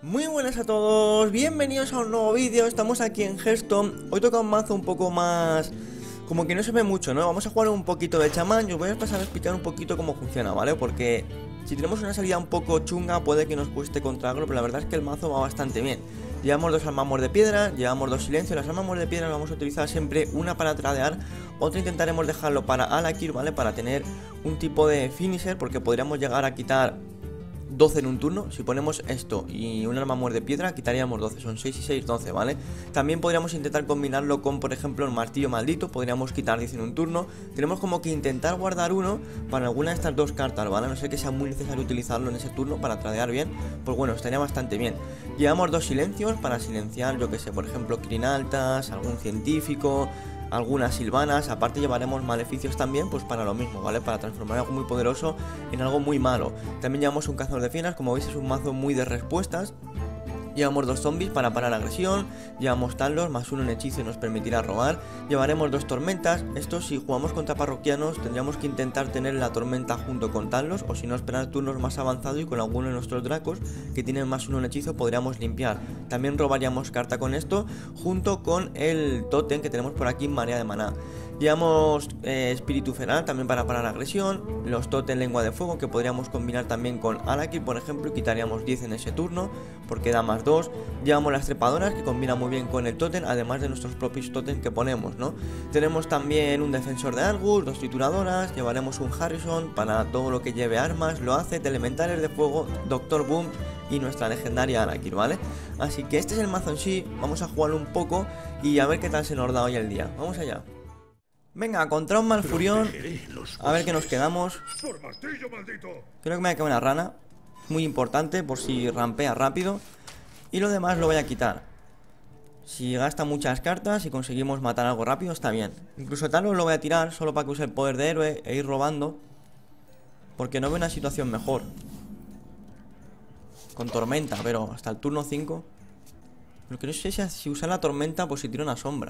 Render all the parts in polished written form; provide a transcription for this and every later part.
Muy buenas a todos, bienvenidos a un nuevo vídeo. Estamos aquí en Hearthstone. Hoy toca un mazo un poco más... como que no se ve mucho, ¿no? Vamos a jugar un poquito de chamán. Yo voy a pasar a explicar un poquito cómo funciona, ¿vale? Porque si tenemos una salida un poco chunga puede que nos cueste contrarlo, pero la verdad es que el mazo va bastante bien. Llevamos dos almamos de piedra, llevamos dos silencios. Las almamos de piedra las vamos a utilizar siempre, una para tradear, otra intentaremos dejarlo para Alakir, ¿vale? Para tener un tipo de finisher, porque podríamos llegar a quitar 12 en un turno. Si ponemos esto y un arma muerde piedra, quitaríamos 12, son 6 y 6, 12, ¿vale? También podríamos intentar combinarlo con, por ejemplo, el martillo maldito, podríamos quitar 10 en un turno. Tenemos como que intentar guardar uno para alguna de estas dos cartas, ¿vale? A no ser que sea muy necesario utilizarlo en ese turno para tradear bien, pues bueno, estaría bastante bien. Llevamos dos silencios para silenciar, yo que sé, por ejemplo, crinaltas, algún científico, algunas silvanas. Aparte llevaremos maleficios también, pues para lo mismo, ¿vale? Para transformar algo muy poderoso en algo muy malo. También llevamos un cazador de fieras, como veis es un mazo muy de respuestas. Llevamos dos zombies para parar agresión, llevamos talos, más uno en hechizo y nos permitirá robar. Llevaremos dos tormentas. Esto, si jugamos contra parroquianos, tendríamos que intentar tener la tormenta junto con talos, o si no, esperar turnos más avanzados y con alguno de nuestros dracos que tienen más uno en hechizo podríamos limpiar. También robaríamos carta con esto, junto con el tótem que tenemos por aquí, marea de maná. Llevamos espíritu feral también para parar agresión, los tótem lengua de fuego que podríamos combinar también con Alakir, por ejemplo, y quitaríamos 10 en ese turno porque da más 2. Llevamos las trepadoras que combina muy bien con el tótem, además de nuestros propios tótem que ponemos, ¿no? Tenemos también un defensor de Argus, dos trituradoras, llevaremos un Harrison para todo lo que lleve armas, lo hace, elementales de fuego, Doctor Boom y nuestra legendaria Alakir, ¿vale? Así que este es el mazo en sí, vamos a jugarlo un poco y a ver qué tal se nos da hoy el día. Vamos allá. Venga, contra un Malfurión. A ver qué nos quedamos. Creo que me va a quedar una rana. Muy importante por si rampea rápido. Y lo demás lo voy a quitar. Si gasta muchas cartas y conseguimos matar algo rápido, está bien. Incluso Talos lo voy a tirar solo para que use el poder de héroe e ir robando, porque no veo una situación mejor con tormenta, pero hasta el turno 5. Lo que no sé es si usar la tormenta, pues si tiro una sombra.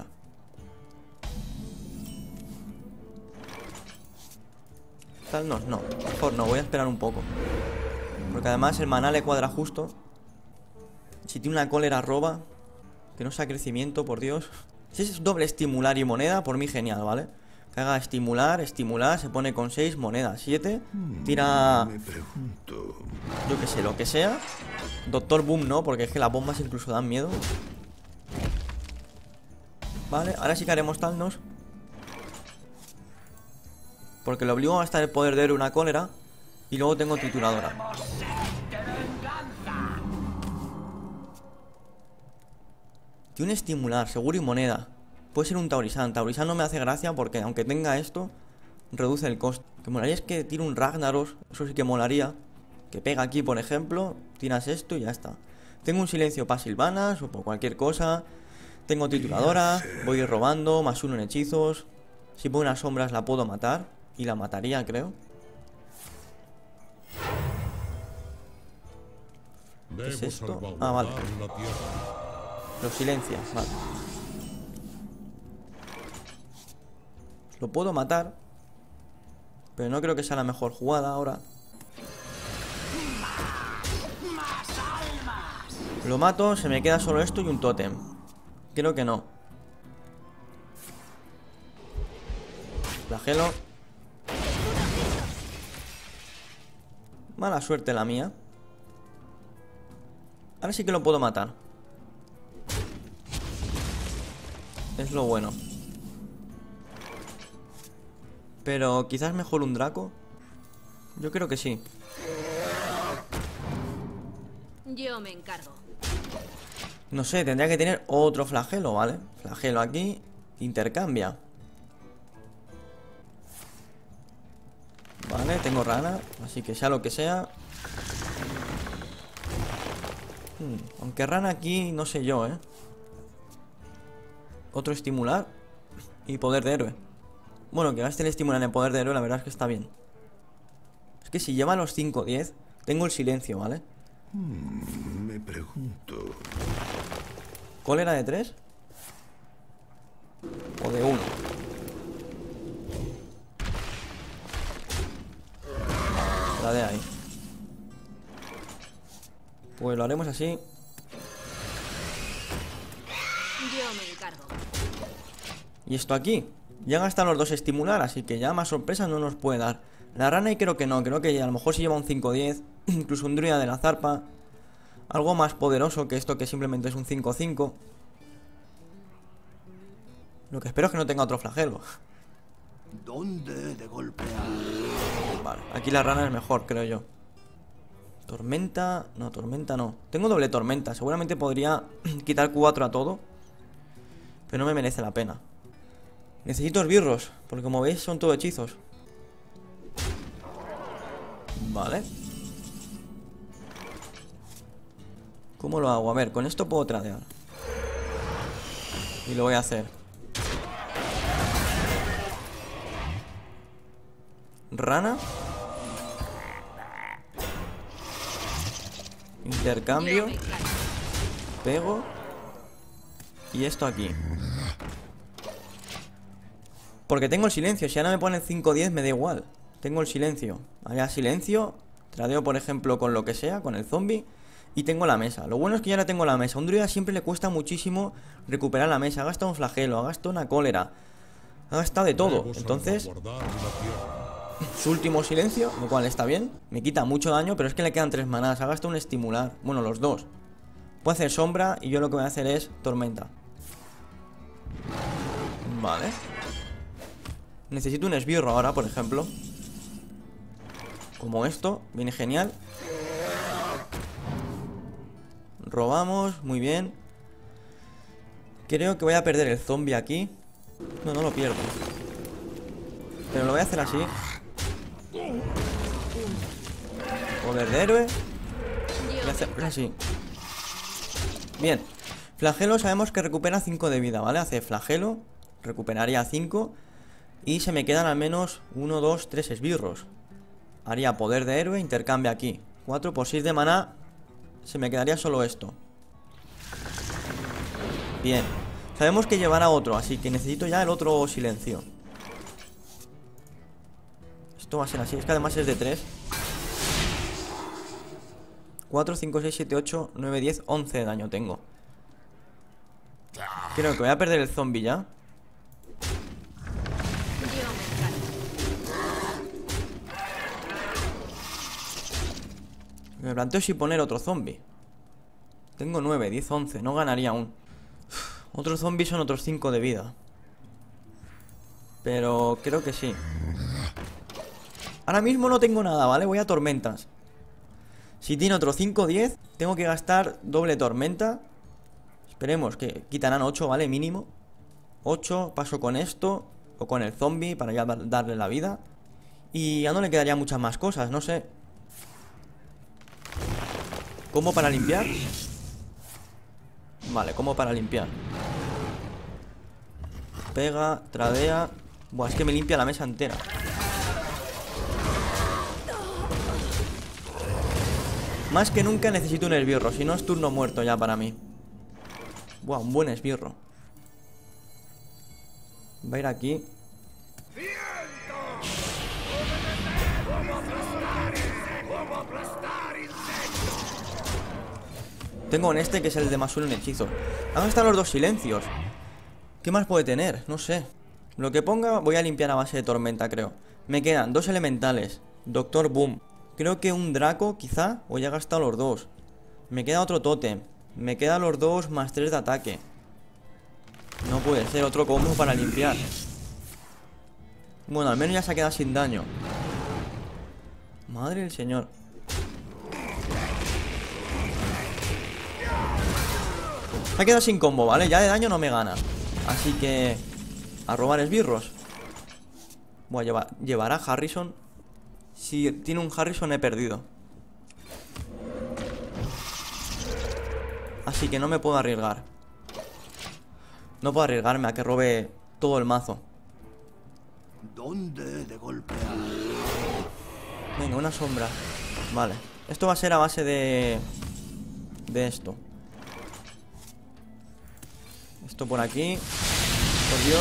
Tal no, mejor no, voy a esperar un poco, porque además el maná le cuadra justo. Si tiene una cólera roba, que no sea crecimiento, por Dios. Si es doble estimular y moneda, por mí genial, ¿vale? Que haga estimular, se pone con 6, moneda 7. Tira... yo que sé, lo que sea. Doctor Boom no, porque es que las bombas incluso dan miedo. Vale, ahora sí que haremos Talnos, porque le obligo a gastar el poder de héroe una cólera. Y luego tengo trituradora. Tiene un estimular, seguro y moneda. Puede ser un Taurisan. Taurisan no me hace gracia porque aunque tenga esto, reduce el coste. Que molaría es que tire un Ragnaros. Eso sí que molaría. Que pega aquí, por ejemplo. Tiras esto y ya está. Tengo un silencio para silvanas o por cualquier cosa. Tengo trituradora. Voy a ir robando. Más uno en hechizos. Si pongo unas sombras la puedo matar. Y la mataría, creo. ¿Qué es esto? Ah, vale. Los silencias, vale. Lo puedo matar, pero no creo que sea la mejor jugada ahora. Lo mato, se me queda solo esto y un tótem. Creo que no. Flagelo. Mala suerte la mía. Ahora sí que lo puedo matar. Es lo bueno. Pero quizás mejor un Draco. Yo creo que sí. Yo me encargo. No sé, tendría que tener otro flagelo, ¿vale? Flagelo aquí. Intercambia. Vale, tengo rana. Así que sea lo que sea. Aunque rana aquí, no sé yo, ¿eh? Otro estimular. Y poder de héroe. Bueno, que gaste el estimular en poder de héroe, la verdad es que está bien. Es que si lleva los 5-10, tengo el silencio, ¿vale? Me pregunto. ¿Cólera de 3? ¿O de 1? La de ahí. Pues lo haremos así. Yo me encargo. Y esto aquí. Ya gastan los dos estimular, así que ya más sorpresas no nos puede dar. La rana y creo que no, creo que a lo mejor si lleva un 5-10, incluso un druida de la zarpa. Algo más poderoso que esto que simplemente es un 5-5. Lo que espero es que no tenga otro flagelo. ¿Dónde de golpear? Vale, aquí la rana es mejor, creo yo. Tormenta... No, tormenta no. Tengo doble tormenta, seguramente podría quitar 4 a todo. Pero no me merece la pena. Necesito esbirros, porque como veis son todo hechizos. Vale. ¿Cómo lo hago? A ver, con esto puedo tradear. Y lo voy a hacer. Rana. Intercambio. Pego. Y esto aquí. Porque tengo el silencio. Si ahora me ponen 5-10 me da igual. Tengo el silencio. Allá silencio. Tradeo por ejemplo con lo que sea. Con el zombie. Y tengo la mesa. Lo bueno es que ya la tengo la mesa. A un druida siempre le cuesta muchísimo recuperar la mesa. Ha gastado un flagelo. Ha gastado una cólera. Ha gastado de todo. Entonces su último silencio, lo cual está bien. Me quita mucho daño, pero es que le quedan 3 manás. Ha gastado un estimular. Bueno, los dos. Puede hacer sombra y yo lo que voy a hacer es tormenta. Vale. Necesito un esbirro ahora, por ejemplo. Como esto, viene genial. Robamos, muy bien. Creo que voy a perder el zombie aquí. No, no lo pierdo. Pero lo voy a hacer así. Poder de héroe. Voy a hacer así. Bien. Flagelo sabemos que recupera 5 de vida, ¿vale? Hace flagelo. Recuperaría 5. Y se me quedan al menos 1, 2, 3 esbirros. Haría poder de héroe, intercambio aquí 4 por 6 de maná. Se me quedaría solo esto. Bien. Sabemos que llevará otro, así que necesito ya el otro silencio. Esto va a ser así, es que además es de 3. 4, 5, 6, 7, 8, 9, 10, 11 de daño tengo. Creo que voy a perder el zombie ya. Me planteo si poner otro zombie. Tengo 9, 10, 11. No ganaría aún. Otro zombie son otros 5 de vida. Pero creo que sí. Ahora mismo no tengo nada, ¿vale? Voy a tormentas. Si tiene otro 5, 10, tengo que gastar doble tormenta. Esperemos que quitarán 8, ¿vale? Mínimo 8, paso con esto o con el zombie para ya darle la vida. Y ya no le quedaría muchas más cosas, no sé. ¿Cómo para limpiar? Vale, ¿cómo para limpiar? Pega, tradea. Buah, es que me limpia la mesa entera. Más que nunca necesito un esbirro. Si no es turno muerto ya para mí. Buah, un buen esbirro. Va a ir aquí. Tengo en este que es el de más uno en hechizos. Han estado los dos silencios. ¿Qué más puede tener? No sé. Lo que ponga voy a limpiar a base de tormenta, creo. Me quedan 2 elementales. Doctor Boom. Creo que un Draco, quizá. O ya he gastado los 2. Me queda otro tótem. Me quedan los 2 más 3 de ataque. No puede ser otro combo para limpiar. Bueno, al menos ya se ha quedado sin daño. Madre del señor. Se ha quedado sin combo, ¿vale? Ya de daño no me gana. Así que... a robar esbirros. Voy a llevar a Harrison. Si tiene un Harrison he perdido. Así que no me puedo arriesgar. No puedo arriesgarme a que robe todo el mazo. ¿Dónde de golpear? Venga, una sombra. Vale. Esto va a ser a base de esto. Esto por aquí. Por Dios.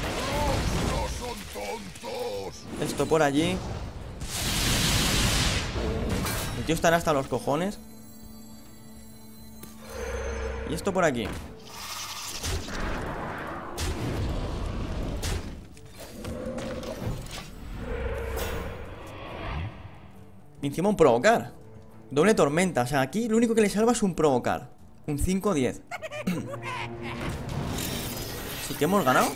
Esto por allí. El tío estará hasta los cojones. Y esto por aquí. Encima un provocar. Doble tormenta, o sea, aquí lo único que le salva es un provocar. Un 5-10. Así que hemos ganado.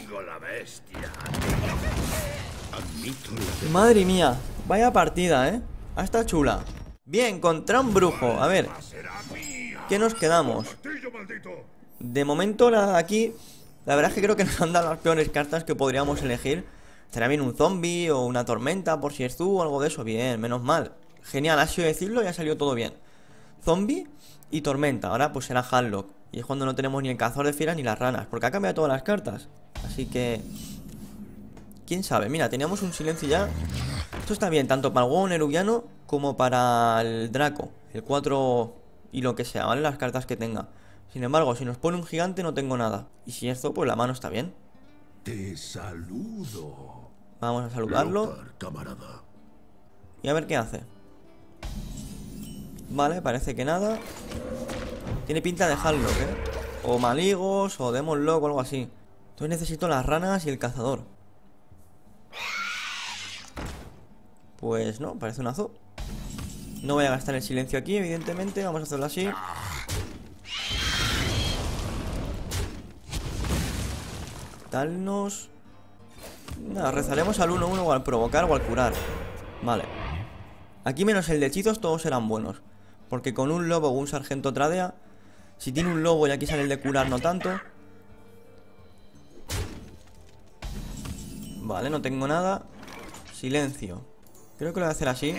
Madre mía, vaya partida, Hasta chula. Bien, contra un brujo. A ver, ¿qué nos quedamos? De momento la de aquí, la verdad es que creo que nos han dado las peores cartas que podríamos elegir. Estaría bien un zombie o una tormenta por si es tú o algo de eso. Bien, menos mal. Genial, ha sido decirlo y ha salido todo bien. Zombie y tormenta. Ahora pues será Harlock. Y es cuando no tenemos ni el cazador de fieras ni las ranas, porque ha cambiado todas las cartas. Así que... quién sabe, mira, teníamos un silencio ya. Esto está bien, tanto para el huevo nerubiano como para el Draco. El 4 y lo que sea, ¿vale? Las cartas que tenga. Sin embargo, si nos pone un gigante no tengo nada. Y si esto, pues la mano está bien. Te saludo. Vamos a saludarlo. Lothar, camarada. Y a ver qué hace. Vale, parece que nada. Tiene pinta de Harlock, O Maligos, o Demonlock o algo así. Entonces necesito las ranas y el cazador. Pues no, parece un azo. No voy a gastar el silencio aquí, evidentemente. Vamos a hacerlo así. Talnos. Nada, rezaremos al 1-1 o al provocar o al curar. Vale. Aquí menos el de hechizos todos serán buenos. Porque con un lobo o un sargento tradea. Si tiene un lobo y aquí sale el de curar no tanto. Vale, no tengo nada. Silencio. Creo que lo voy a hacer así.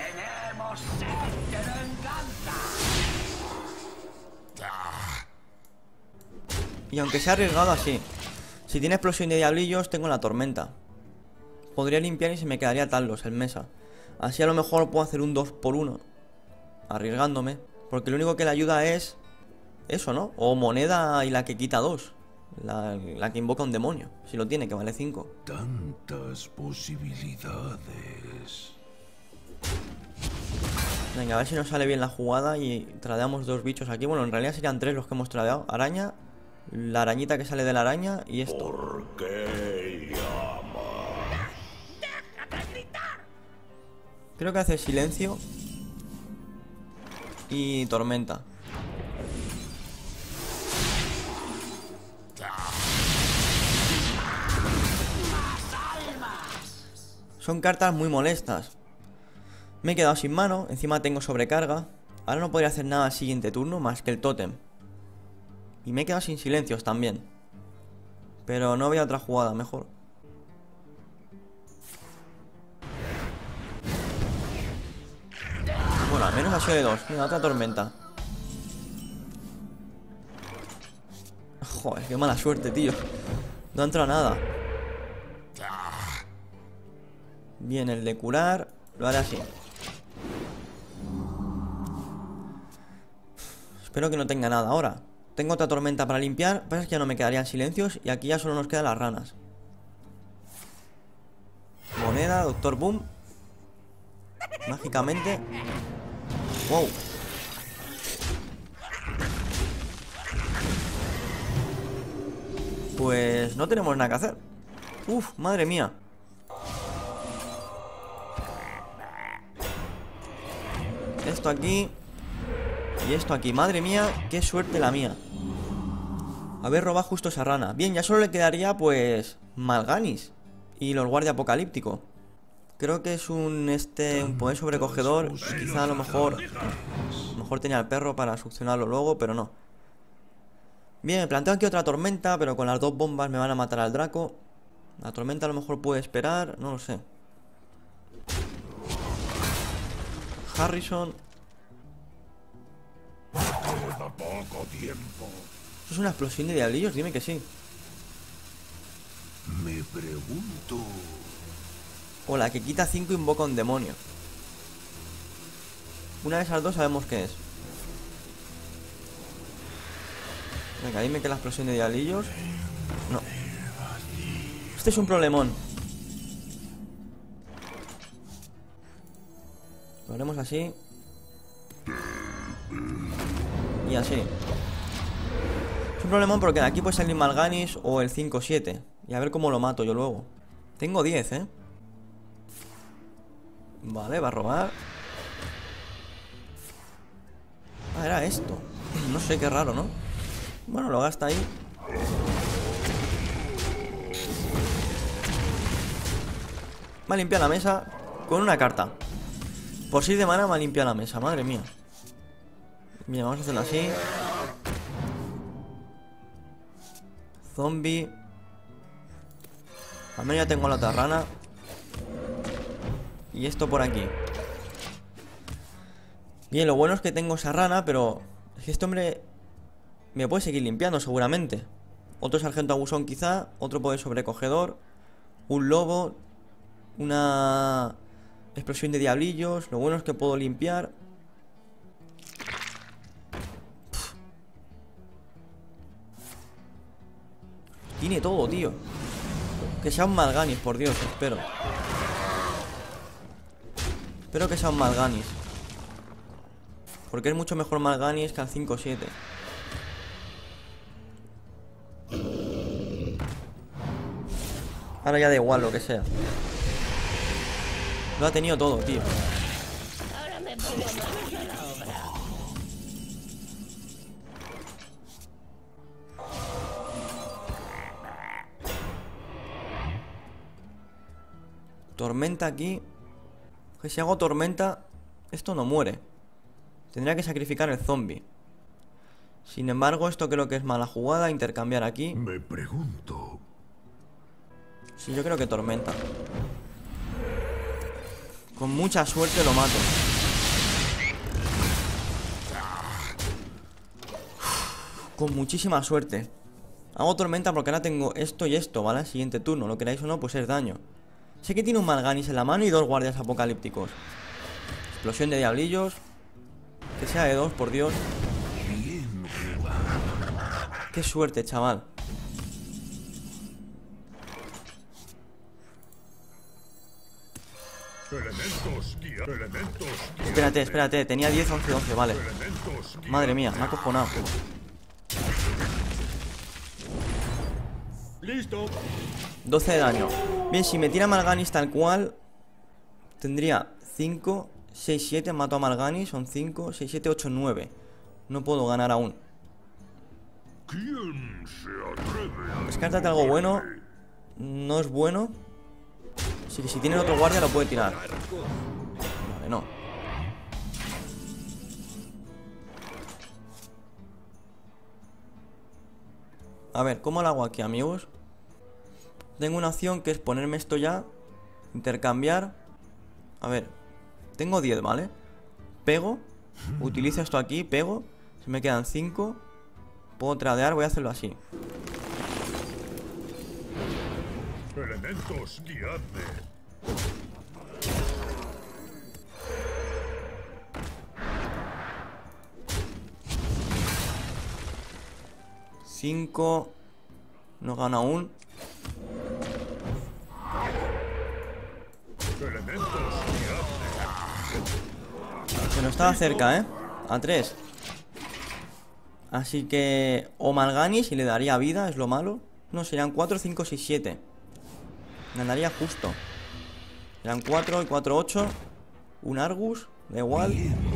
Y aunque sea arriesgado así. Si tiene explosión de diablillos tengo la tormenta. Podría limpiar y se me quedaría Talos en mesa. Así a lo mejor puedo hacer un 2x1 arriesgándome. Porque lo único que le ayuda es eso, ¿no? O moneda y la que quita 2. La que invoca un demonio. Si lo tiene, que vale 5. Tantas posibilidades. Venga, a ver si nos sale bien la jugada y tradeamos 2 bichos aquí. Bueno, en realidad serían 3 los que hemos tradeado. Araña, la arañita que sale de la araña y esto. ¿Por qué llamas? ¡Déjate gritar! Creo que hace silencio y tormenta. Son cartas muy molestas. Me he quedado sin mano, encima tengo sobrecarga. Ahora no podría hacer nada al siguiente turno más que el tótem. Y me he quedado sin silencios también. Pero no había otra jugada mejor. Bueno, al menos ha sido de 2. Mira, otra tormenta. Joder, qué mala suerte, tío. No ha entrado nada. Bien, el de curar lo haré así. Espero que no tenga nada ahora. Tengo otra tormenta para limpiar. Pasa que ya no me quedarían silencios. Y aquí ya solo nos quedan las ranas. Moneda, Doctor Boom. Mágicamente. Wow. Pues no tenemos nada que hacer. Uf, madre mía. Esto aquí. Y esto aquí. Madre mía, qué suerte la mía. Haber robado justo esa rana. Bien, ya solo le quedaría pues Mal'Ganis y los guardia apocalíptico. Creo que es un poder sobrecogedor. Y quizá a lo mejor tenía el perro para succionarlo luego, pero no. Bien, me planteo aquí otra tormenta, pero con las 2 bombas me van a matar al Draco. La tormenta a lo mejor puede esperar, no lo sé. Harrison. Queda poco tiempo. ¿Eso es una explosión de diablillos? Dime que sí. Me pregunto. O la que quita 5 invoca un demonio. Una de esas dos sabemos qué es. Venga, dime que la explosión de diablillos. No. Este es un problemón. Lo haremos así. Y así. Es un problemón porque de aquí puede salir Mal'Ganis o el 5-7. Y a ver cómo lo mato yo luego. Tengo 10, Vale, va a robar. Ah, era esto. No sé, qué raro, ¿no? Bueno, lo gasta ahí. Me ha limpiado la mesa con una carta. Por 6 de mana me ha limpiado la mesa, madre mía. Bien, vamos a hacerlo así. Zombie. Al menos ya tengo la otra rana. Y esto por aquí. Bien, lo bueno es que tengo esa rana, pero es que este hombre me puede seguir limpiando seguramente. Otro sargento abusón quizá. Otro poder sobrecogedor. Un lobo. Una explosión de diablillos. Lo bueno es que puedo limpiar. Tiene todo, tío. Que sea un Mal'Ganis, por Dios, espero. Espero que sea un Mal'Ganis. Porque es mucho mejor Mal'Ganis que al 5-7. Ahora ya da igual lo que sea. Lo ha tenido todo, tío. Ahora me pongo manos a la obra. Tormenta aquí. Que si hago tormenta, esto no muere. Tendría que sacrificar el zombie. Sin embargo, esto creo que es mala jugada. Intercambiar aquí. Me pregunto. Sí, yo creo que tormenta. Con mucha suerte lo mato. Con muchísima suerte. Hago tormenta porque ahora tengo esto y esto, ¿vale? Siguiente turno, lo queráis o no, pues es daño. Sé que tiene un Mal'Ganis en la mano y 2 guardias apocalípticos. Explosión de diablillos. Que sea de 2, por Dios. Bien jugado. Qué suerte, chaval. Elementos guía. Elementos guía. Espérate, espérate, tenía 10, 11, 12, vale. Elementos guía. Madre mía, me ha acojonado. Listo. 12 de daño. Bien, si me tira Mal'Ganis tal cual, tendría 5, 6, 7. Mato a Mal'Ganis, son 5, 6, 7, 8, 9. No puedo ganar aún. ¿Quién se atreve a Descártate algo bueno. No es bueno. Así que si tiene otro guardia lo puede tirar. Vale, no. A ver, ¿cómo lo hago aquí, amigos? Tengo una opción que es ponerme esto ya. Intercambiar. A ver, tengo 10, ¿vale? Pego. Utilizo esto aquí, pego. Se me quedan 5. Puedo tradear, voy a hacerlo así. Elementos guiadme. Cinco. No gana aún. Elementos guiadme. Pero estaba cerca, ¿eh? A 3. Así que o Mal'Ganis y le daría vida, es lo malo. No, serían 4, 5, 6, 7. Ganaría justo. Serán 4 y 4, 8. Un Argus, da igual.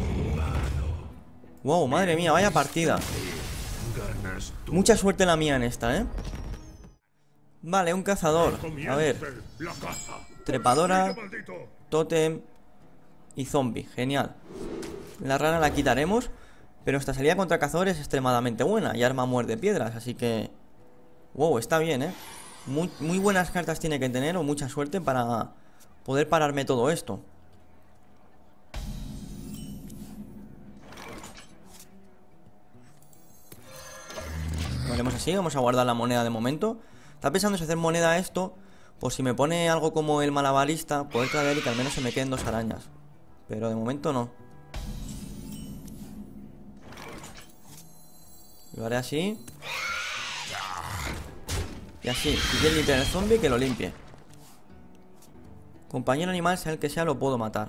Wow, madre mía, vaya partida. Ganas tú. Mucha suerte la mía en esta, ¿eh? Vale, un cazador. A ver, Comience la caza. trepadora, Sigue, maldito. tótem y zombie, genial. La rana la quitaremos, pero esta salida contra cazador es extremadamente buena. Y arma muerde piedras, así que... Wow, está bien, ¿eh? Muy buenas cartas tiene que tener, o mucha suerte para poder pararme todo esto. Lo haremos así, vamos a guardar la moneda de momento. Estaba pensando si hacer moneda a esto, por si me pone algo como el malabarista, poder traer y que al menos se me queden 2 arañas. Pero de momento no. Lo haré así. Y así, si quiere limpiar el zombie, que lo limpie. Compañero animal, sea el que sea, lo puedo matar.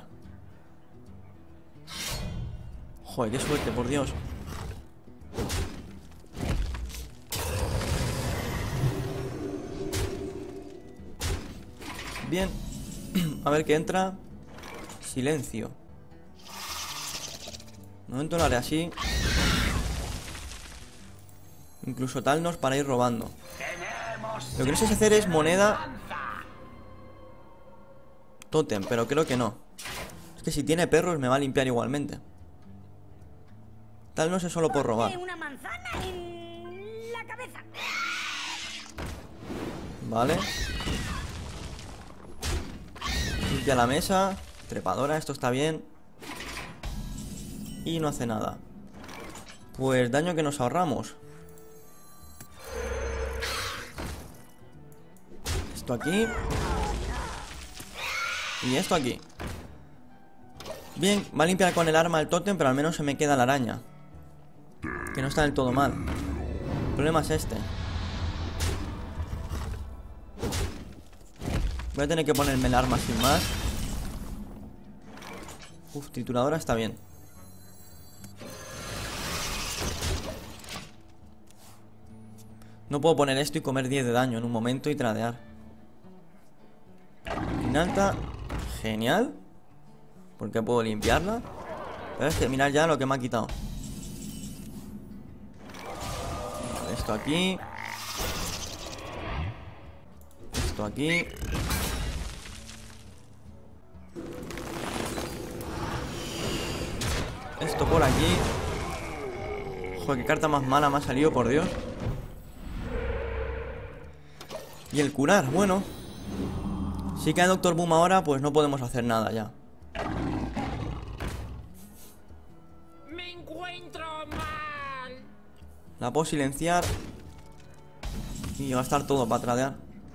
Joder, qué suerte, por Dios. Bien. A ver qué entra. Silencio. De momento lo haré así. Incluso Talnos para ir robando. Lo que no sé si hacer es moneda tótem, pero creo que no. Es que si tiene perros me va a limpiar igualmente. Talnos es solo por robar. Una manzana en la cabeza. Vale. Limpia la mesa. Trepadora, esto está bien. Y no hace nada. Pues daño que nos ahorramos. Esto aquí. Y esto aquí. Bien, va a limpiar con el arma el tótem, pero al menos se me queda la araña. Que no está del todo mal. El problema es este. Voy a tener que ponerme el arma sin más. Uf, trituradora está bien. No puedo poner esto y comer 10 de daño en un momento y tradear. Alta, genial. Porque puedo limpiarla. Pero es que mirad ya lo que me ha quitado. Vale, esto aquí. Esto aquí. Esto por aquí. Joder, qué carta más mala me ha salido, por Dios. Y el curar, bueno. Si cae Doctor Boom ahora, pues no podemos hacer nada ya. Me encuentro mal. La puedo silenciar. Y gastar todo para tradear.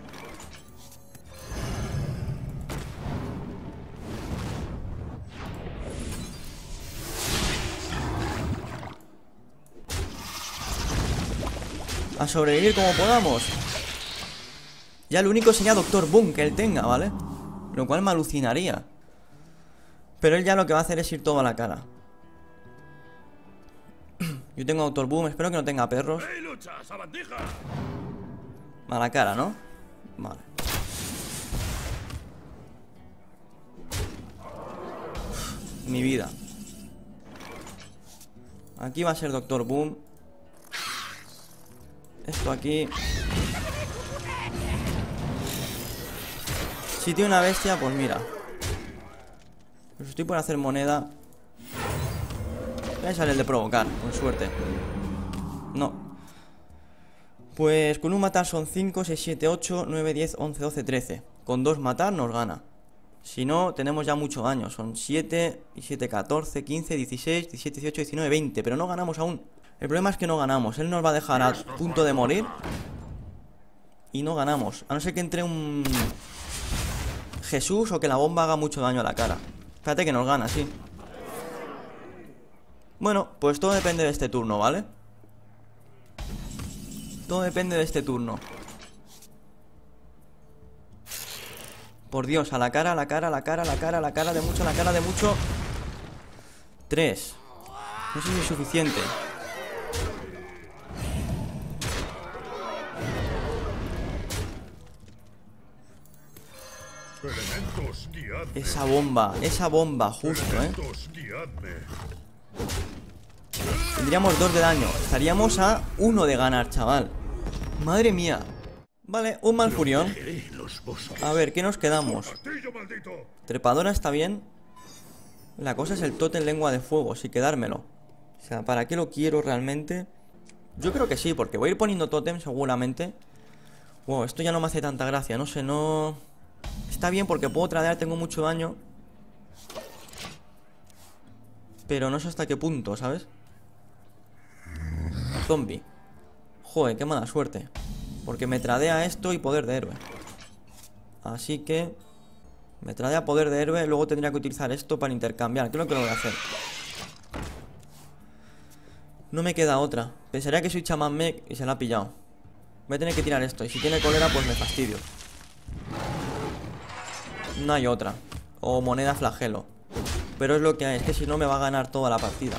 A sobrevivir como podamos. Ya lo único sería Doctor Boom que él tenga, ¿vale? Lo cual me alucinaría. Pero él ya lo que va a hacer es ir todo a la cara. Yo tengo Doctor Boom, espero que no tenga perros. ¡Ey, lucha, sabandija! A la cara, ¿no? Vale. Mi vida. Aquí va a ser Doctor Boom. Esto aquí. Si tiene una bestia, pues mira. Pues estoy por hacer moneda. Voy a salir el de provocar, con suerte. No. Pues con un matar son 5, 6, 7, 8, 9, 10, 11, 12, 13. Con 2 matar nos gana. Si no, tenemos ya mucho daño. Son 7, y 7, 14, 15, 16, 17, 18, 19, 20. Pero no ganamos aún. El problema es que no ganamos. Él nos va a dejar a punto de morir. Y no ganamos. A no ser que entre un Jesús o que la bomba haga mucho daño a la cara. Espérate que nos gana, sí. Bueno, pues todo depende de este turno, ¿vale? Todo depende de este turno. Por Dios, a la cara, a la cara, a la cara, a la cara, a la cara de mucho, a la cara de mucho. 3. No sé si es suficiente. Elementos, guiadme. Esa bomba, justo, Elementos, guiadme. Tendríamos 2 de daño. Estaríamos a 1 de ganar, chaval. Madre mía. Vale, un Malfurión. Los bosques. A ver, ¿qué nos quedamos? ¡Martillo maldito! Trepadora está bien. La cosa es el tótem lengua de fuego, sí, quedármelo. O sea, ¿para qué lo quiero realmente? Yo creo que sí, porque voy a ir poniendo tótem seguramente. Wow, esto ya no me hace tanta gracia, no sé, no... Está bien porque puedo tradear, tengo mucho daño. Pero no sé hasta qué punto, ¿sabes? Zombie. Joder, qué mala suerte. Porque me tradea esto y poder de héroe. Así que me tradea poder de héroe. Luego tendría que utilizar esto para intercambiar. Creo que lo voy a hacer. No me queda otra. Pensaría que soy chamán mech y se la ha pillado. Voy a tener que tirar esto. Y si tiene cólera pues me fastidio. No hay otra. O moneda flagelo. Pero es lo que hay. Es que si no me va a ganar toda la partida.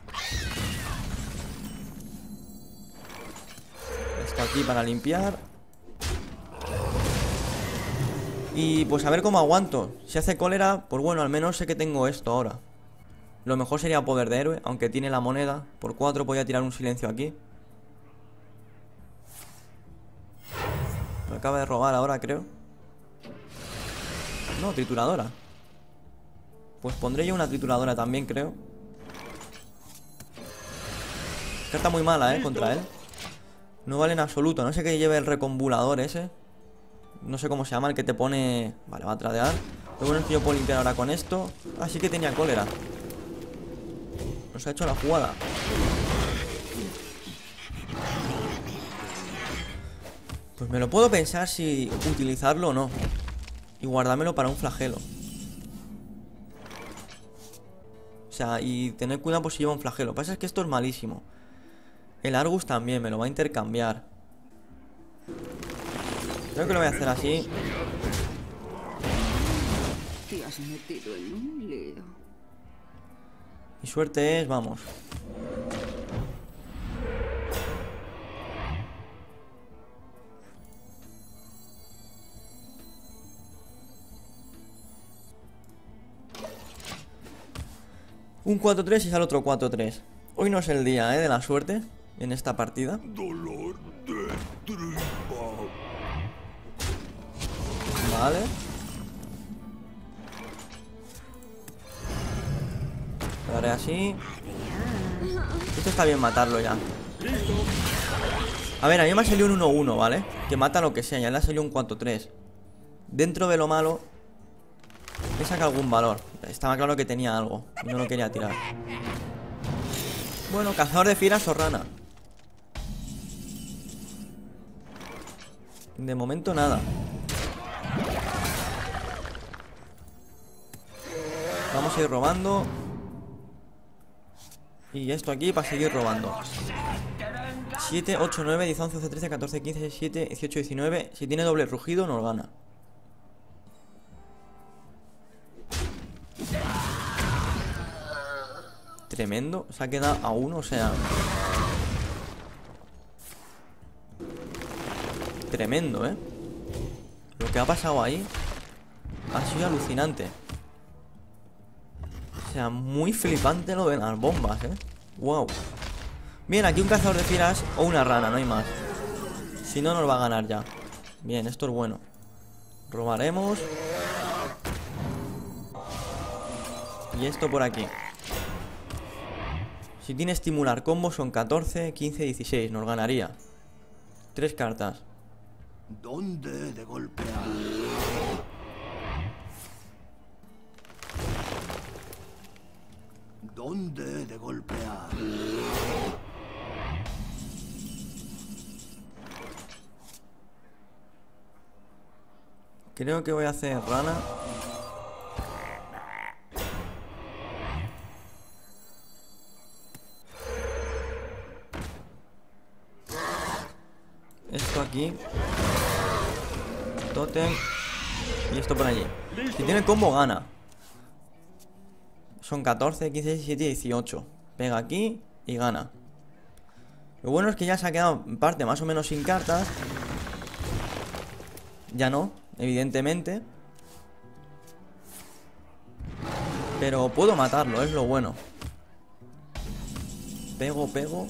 Esto aquí para limpiar. Y pues a ver cómo aguanto. Si hace cólera, pues bueno, al menos sé que tengo esto ahora. Lo mejor sería poder de héroe, aunque tiene la moneda. Por 4 voy a tirar un silencio aquí. acaba de robar ahora, creo. No, trituradora. Pues pondré yo una trituradora también, creo. Carta muy mala, contra él. No vale en absoluto. No sé qué lleve el recombulador ese. No sé cómo se llama, el que te pone... Vale, va a tradear. Lo bueno es que yo puedo limpiar ahora con esto. Ah, sí que tenía cólera. Nos ha hecho la jugada. Pues me lo puedo pensar si utilizarlo o no. Y guardármelo para un flagelo. O sea, y tener cuidado por si lleva un flagelo. Lo que pasa es que esto es malísimo. El Argus también me lo va a intercambiar. Creo que lo voy a hacer así. Te has metido en un lío. Mi suerte es, vamos. Un 4-3 y sale otro 4-3. Hoy no es el día, de la suerte en esta partida. Dolor de tripa. Vale. Lo haré así. Esto está bien matarlo ya. A ver, a mí me ha salido un 1-1, ¿vale? Que mata lo que sea, ya le ha salido un 4-3. Dentro de lo malo le saca algún valor. Estaba claro que tenía algo y no lo quería tirar. Bueno, cazador de fieras o rana. De momento nada. Vamos a ir robando. Y esto aquí para seguir robando. 7, 8, 9, 10, 11, 12, 13, 14, 15, 17, 18, 19. Si tiene doble rugido nos gana. Tremendo. Se ha quedado a 1, o sea... Tremendo, Lo que ha pasado ahí ha sido alucinante. O sea, muy flipante lo de las bombas, Wow. Bien, aquí un cazador de fieras o una rana, no hay más. Si no, nos va a ganar ya. Bien, esto es bueno. Robaremos. Y esto por aquí. Si tiene estimular combo son 14, 15, 16. Nos ganaría. 3 cartas. ¿Dónde he de golpear? ¿Dónde he de golpear? Creo que voy a hacer rana. Esto aquí. Totem. Y esto por allí. Si tiene combo gana. Son 14, 15, 17, 18. Pega aquí y gana. Lo bueno es que ya se ha quedado en parte más o menos sin cartas. Ya no, evidentemente. Pero puedo matarlo, es lo bueno. Pego, pego.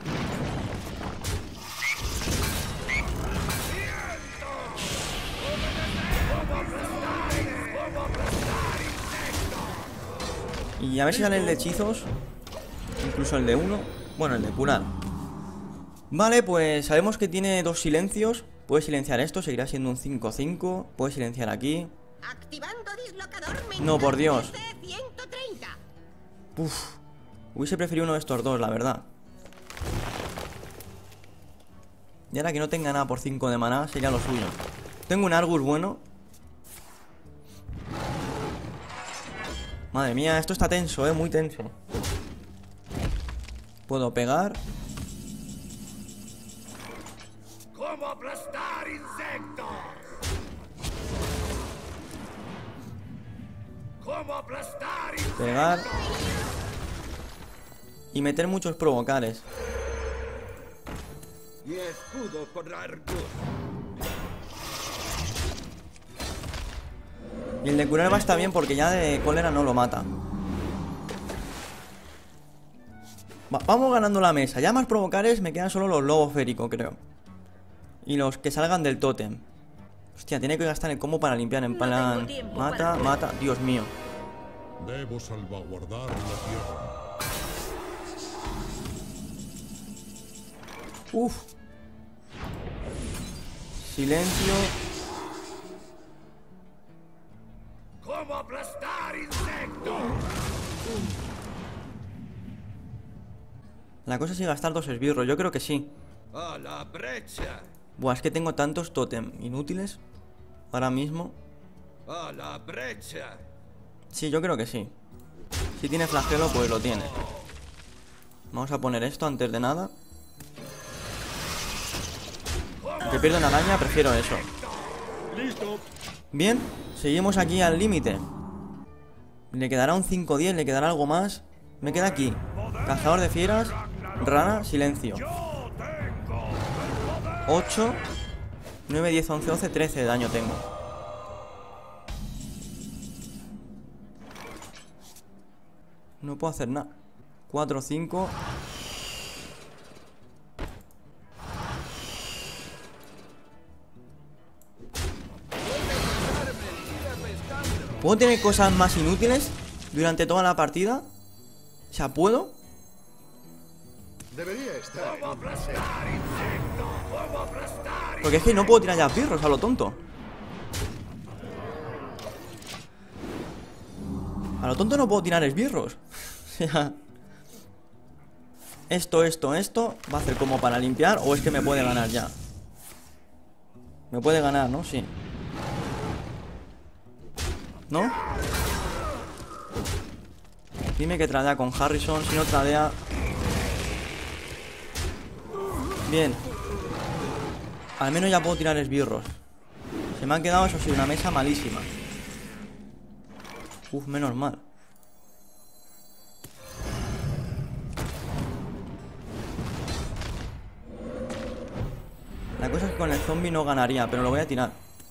Y a ver si sale el de hechizos. Incluso el de 1. Bueno, el de curar. Vale, pues sabemos que tiene 2 silencios. Puede silenciar esto, seguirá siendo un 5-5. Puede silenciar aquí. Activando dislocador mental. No, por Dios. 130. Uf. Hubiese preferido uno de estos dos, la verdad. Y ahora que no tenga nada por 5 de maná, sería lo suyo. Tengo un Argus bueno. Madre mía, esto está tenso, muy tenso. Puedo pegar. ¿Cómo aplastar insectos? ¿Cómo aplastar insectos? Pegar. Y meter muchos provocares. Y escudo con Argus. Y el de curar va a estar bien porque ya de cólera no lo mata. Vamos ganando la mesa. Ya más provocares me quedan solo los lobos féricos, creo. Y los que salgan del tótem. Hostia, tiene que gastar el combo para limpiar en plan... Mata, mata, Dios mío. Debo salvaguardar la tierra. Uf. Silencio. ¿Cómo aplastar insectos? La cosa es si gastar 2 esbirros, yo creo que sí. A la brecha. Buah, es que tengo tantos tótem inútiles ahora mismo. A la brecha. Sí, yo creo que sí. Si tiene flagelo, pues lo tiene. Vamos a poner esto antes de nada. Aunque pierda una araña, prefiero eso. Bien, seguimos aquí al límite. Le quedará un 5-10, le quedará algo más. Me queda aquí cazador de fieras, rana, silencio. 8 9, 10, 11, 12, 13 de daño tengo. No puedo hacer nada. 4, 5. ¿Puedo tener cosas más inútiles durante toda la partida? O sea, ¿puedo? Debería estar. ¿Cómo aplastar insectos? ¿Cómo aplastar? Porque es que no puedo tirar ya birros a lo tonto. A lo tonto no puedo tirar esbirros. O sea, esto va a hacer como para limpiar. O es que me puede ganar ya. Me puede ganar, ¿no? Sí. ¿No? Dime que tradea con Harrison. Si no tradea... Bien. Al menos ya puedo tirar esbirros. Se me ha quedado, eso sí, una mesa malísima. Uf, menos mal. La cosa es que con el zombie no ganaría, pero lo voy a tirar.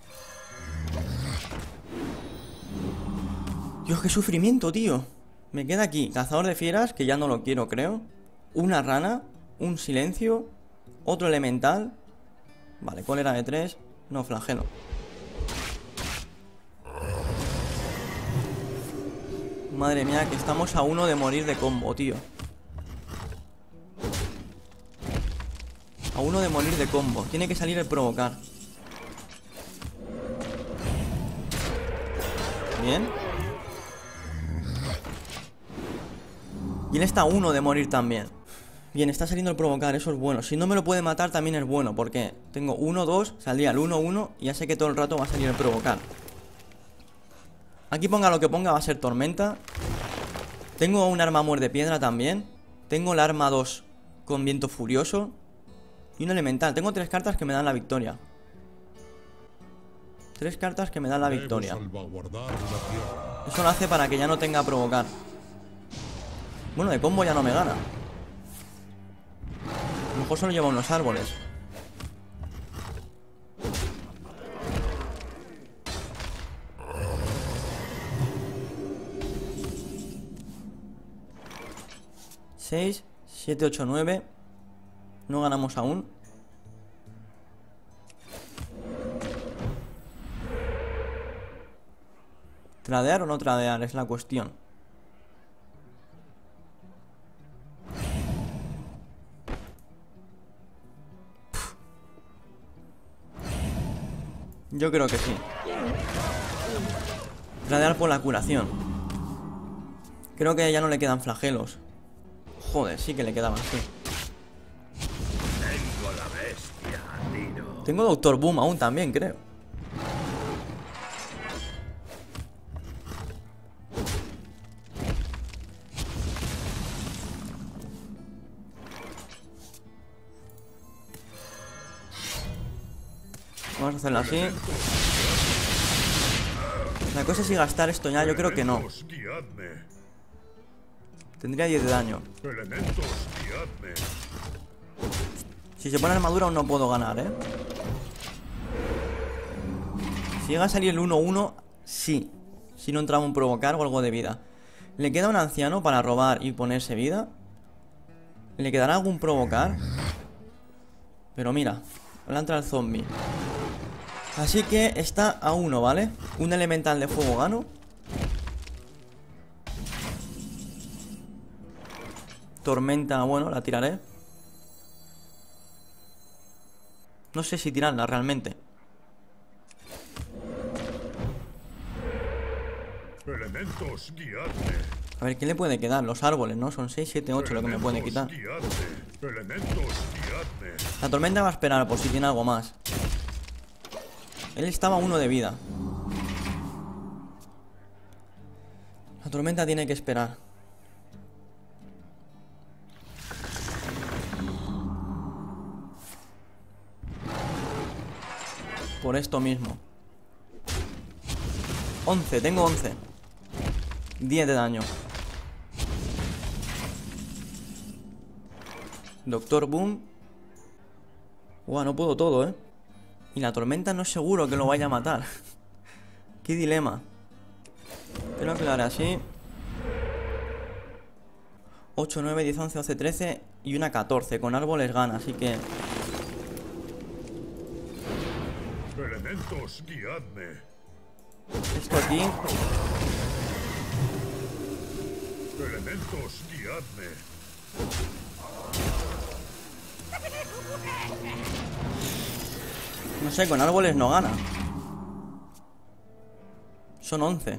Dios, qué sufrimiento, tío. Me queda aquí cazador de fieras, que ya no lo quiero, creo. Una rana, un silencio, otro elemental. Vale, cólera de 3. No, flagelo. Madre mía, que estamos a 1 de morir de combo, tío. A 1 de morir de combo. Tiene que salir el provocar. Bien. Y él está a 1 de morir también. Bien, está saliendo el provocar, eso es bueno. Si no me lo puede matar también es bueno, porque tengo 1, 2, saldría el 1, 1 y ya sé que todo el rato va a salir el provocar. Aquí ponga lo que ponga, va a ser tormenta. Tengo un arma muerde piedra también. Tengo el arma 2 con viento furioso. Y un elemental. Tengo 3 cartas que me dan la victoria. 3 cartas que me dan la victoria. Salvaguardar la tierra. Eso lo hace para que ya no tenga provocar. Bueno, de combo ya no me gana. A lo mejor solo lleva unos árboles. ¿6, 7, 8, 9? No ganamos aún. ¿Tradear o no tradear? Es la cuestión. Yo creo que sí. Tradear por la curación. Creo que ya no le quedan flagelos. Joder, sí que le quedaban, sí. Tengo la bestia, Dino. Tengo Doctor Boom aún también, creo. Vamos a hacerlo así. La cosa es si gastar esto ya, yo creo que no. Elementos, guiadme. Tendría 10 de daño. Elementos, guiadme. Si se pone armadura aún no puedo ganar, ¿eh? Si llega a salir el 1-1, sí. Si no entraba un provocar o algo de vida. ¿Le queda un anciano para robar y ponerse vida? ¿Le quedará algún provocar? Pero mira, le entra el zombie. Así que está a 1, ¿vale? Un elemental de fuego gano. Tormenta, bueno, la tiraré. No sé si tirarla realmente. Elementos, guiadme. A ver, ¿qué le puede quedar? Los árboles, ¿no? Son 6, 7, 8 lo que me puede quitar. Elementos, guiadme. La tormenta va a esperar por si tiene algo más. Él estaba a 1 de vida. La tormenta tiene que esperar. Por esto mismo. 11, tengo 11. 10 de daño. Doctor Boom. Buah, no puedo todo, ¿eh? Y la tormenta no es seguro que lo vaya a matar. Qué dilema. Creo que lo haré así. 8, 9, 10, 11, 12, 13 y una 14. Con árboles gana, así que... Elementos, guiadme. Esto aquí. Elementos, guiadme. No sé, con árboles no gana. Son 11.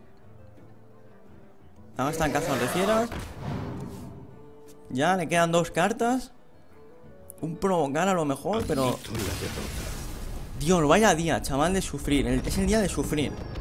Ahora están cazadores de fieras. Ya le quedan 2 cartas. Un provocar a lo mejor, pero... Dios, vaya día, chaval, de sufrir. Es el día de sufrir.